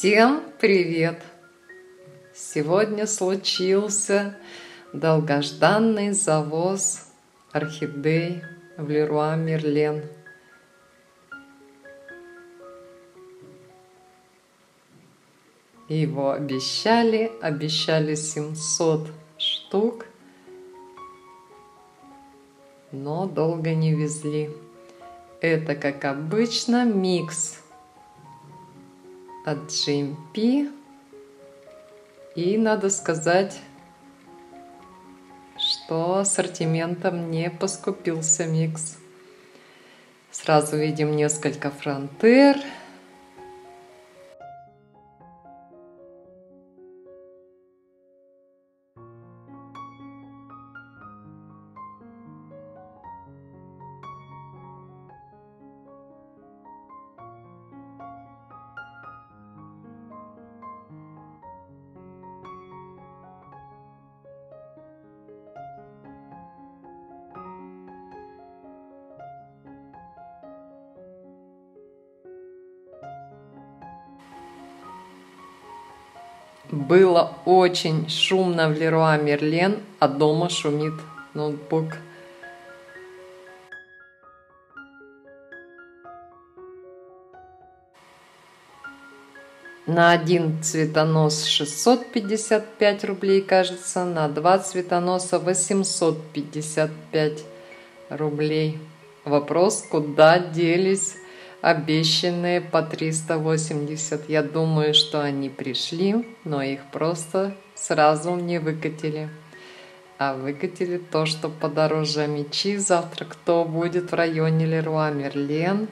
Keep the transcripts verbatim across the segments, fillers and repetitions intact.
Всем привет! Сегодня случился долгожданный завоз орхидей в Леруа Мерлен. Его обещали, обещали семьсот штук, но долго не везли. Это, как обычно, микс от джи эм пи. И надо сказать, что ассортиментом не поскупился микс. Сразу видим несколько фронтер. Было очень шумно в Леруа Мерлен, а дома шумит ноутбук. На один цветонос шестьсот пятьдесят пять рублей, кажется, на два цветоноса восемьсот пятьдесят пять рублей. Вопрос, куда делись обещанные по триста восемьдесят. Я думаю, что они пришли, но их просто сразу не выкатили. А выкатили то, что подороже мечи. Завтра кто будет в районе Леруа Мерлен?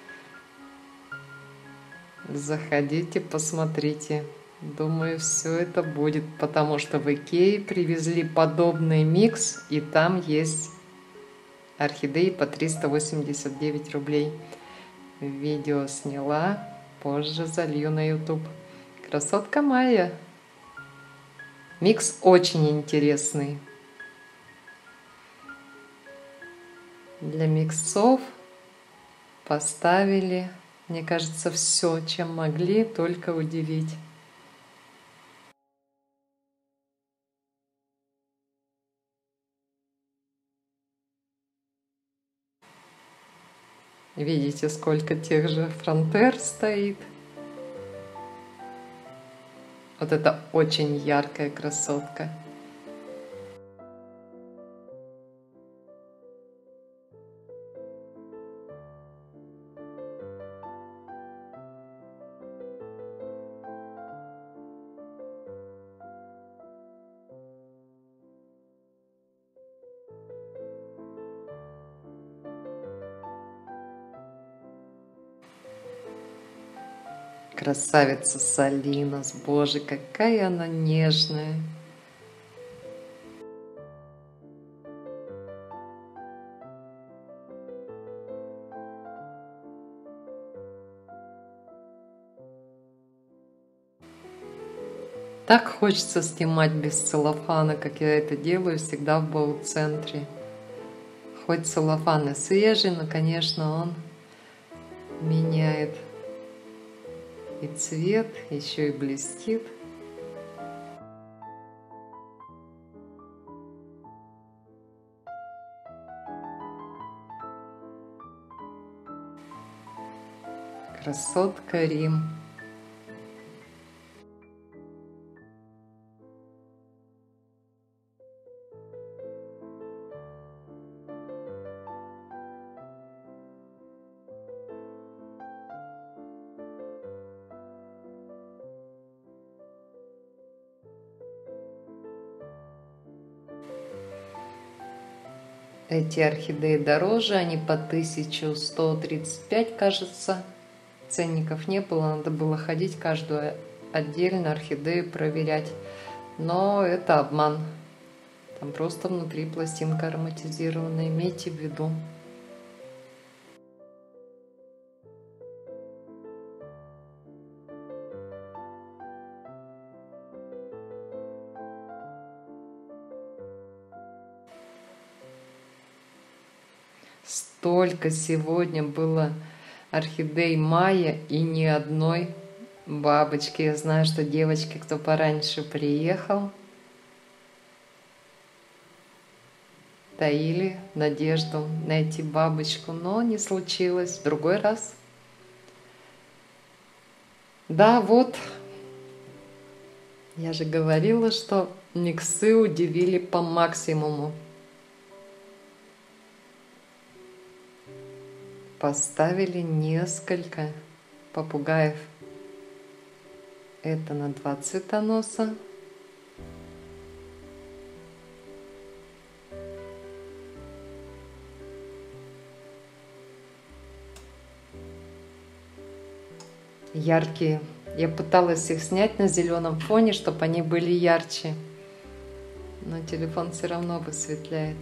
Заходите, посмотрите. Думаю, все это будет, потому что в Икее привезли подобный микс, и там есть орхидеи по триста восемьдесят девять рублей. Видео сняла, позже залью на ютуб. Красотка Майя. Микс очень интересный. Для миксов поставили, мне кажется, все, чем могли, только удивить. Видите, сколько тех же фронтер стоит. Вот это очень яркая красотка. Красавица Салинас, боже, какая она нежная. Так хочется снимать без целлофана, как я это делаю всегда в бау-центре. Хоть целлофан и свежий, но, конечно, он меняет и цвет, еще и блестит. Красотка Рим. Эти орхидеи дороже, они по тысяче сто тридцать пять, кажется. Ценников не было, надо было ходить каждую отдельно орхидею проверять. Но это обман. Там просто внутри пластинка ароматизированная, имейте в виду. Столько сегодня было орхидей Майя и ни одной Бабочки, я знаю, что девочки, кто пораньше приехал, таили надежду найти бабочку, но не случилось. В другой раз. Да, вот. Я же говорила, что миксы удивили по максимуму. Поставили несколько попугаев. Это на два цветоноса. Яркие. Я пыталась их снять на зеленом фоне, чтобы они были ярче. Но телефон все равно высветляет.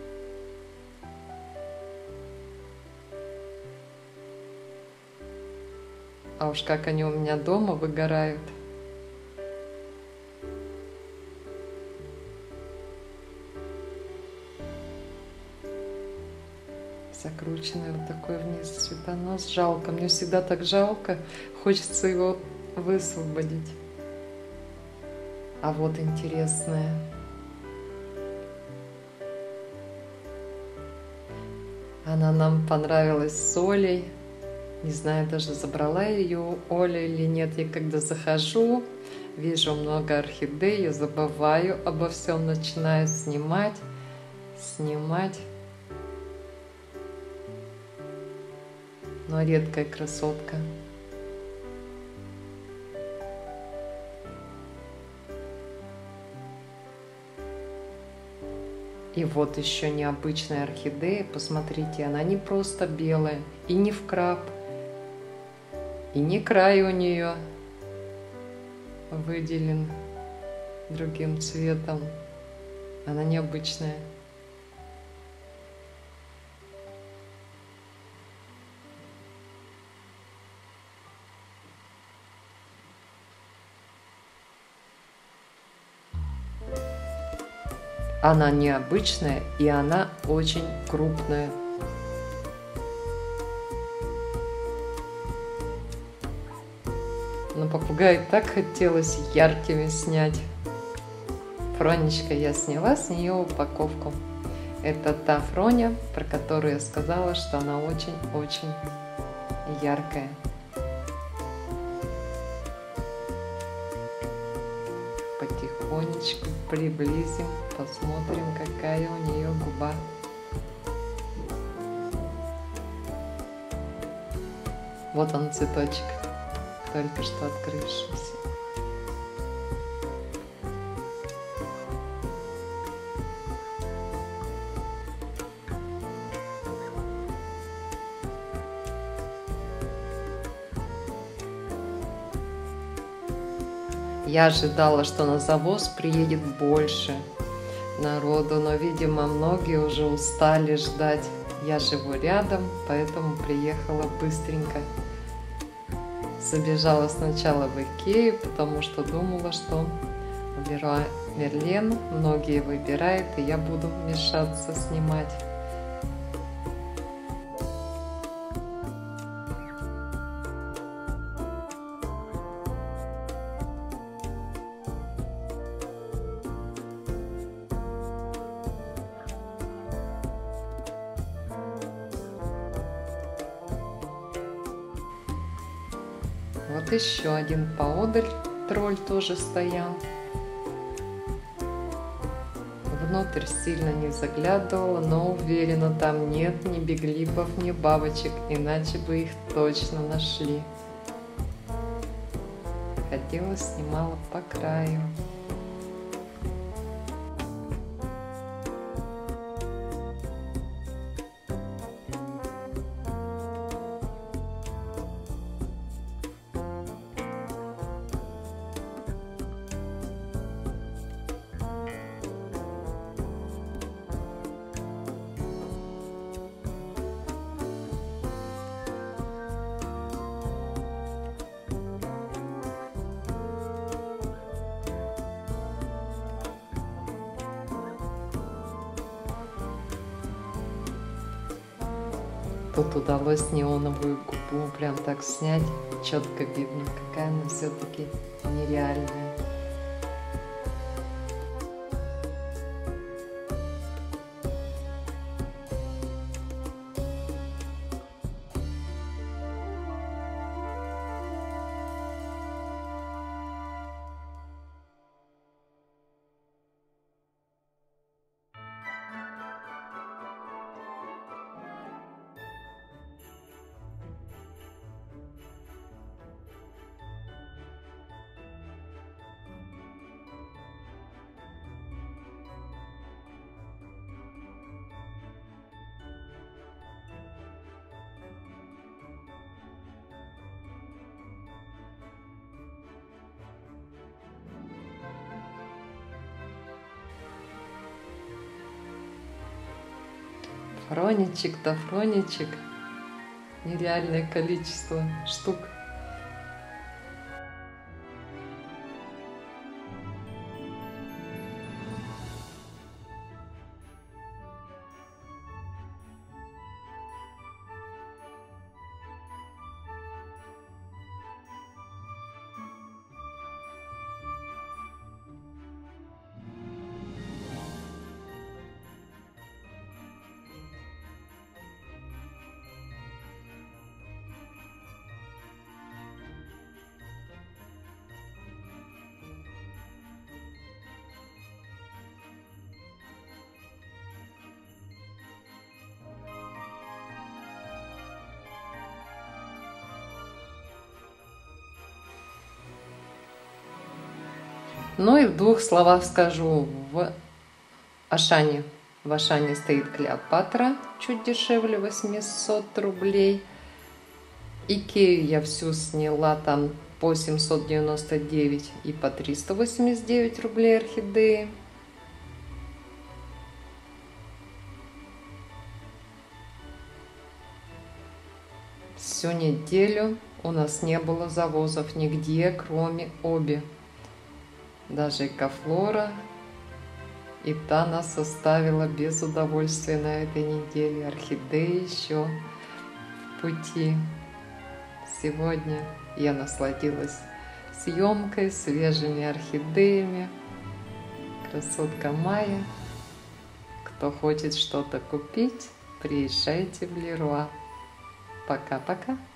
А уж как они у меня дома выгорают. Закрученный вот такой вниз цветонос. Жалко. Мне всегда так жалко. Хочется его высвободить. А вот интересное. Она нам понравилась с Олей. Не знаю, даже забрала ее Оля или нет. Я когда захожу, вижу много орхидей, я забываю обо всем, начинаю снимать, снимать. Но редкая красотка. И вот еще необычная орхидея. Посмотрите, она не просто белая и не в крап. И не край у нее выделен другим цветом. Она необычная. Она необычная, и она очень крупная. Но попугай так хотелось яркими снять. Фронечка, я сняла с нее упаковку. Это та Фроня, про которую я сказала, что она очень-очень яркая. Потихонечку приблизим, посмотрим, какая у нее губа. Вот он, цветочек, только что открывшийся. Я ожидала, что на завоз приедет больше народу, но, видимо, многие уже устали ждать. Я живу рядом, поэтому приехала быстренько. Забежала сначала в Икею, потому что думала, что в Леруа Мерлен многие выбирают, и я буду мешаться снимать. Вот еще один поодаль тролль тоже стоял. Внутрь сильно не заглядывала, но уверена, там нет ни биглипов, ни бабочек, иначе бы их точно нашли. Ходила, снимала по краю. Тут удалось неоновую губку губу прям так снять, четко видно, какая она все-таки нереальная. Фроничек-то, фроничек. Нереальное количество штук. Ну и в двух словах скажу, в Ашане, в Ашане стоит Клеопатра, чуть дешевле, восемьсот рублей. Икею я всю сняла там по семьсот девяносто девять и по триста восемьдесят девять рублей орхидеи. Всю неделю у нас не было завозов нигде, кроме Оби. Даже Экофлора, и та нас оставила без удовольствия на этой неделе. Орхидеи еще в пути. Сегодня я насладилась съемкой, свежими орхидеями. Красотка Майя. Кто хочет что-то купить, приезжайте в Леруа. Пока-пока.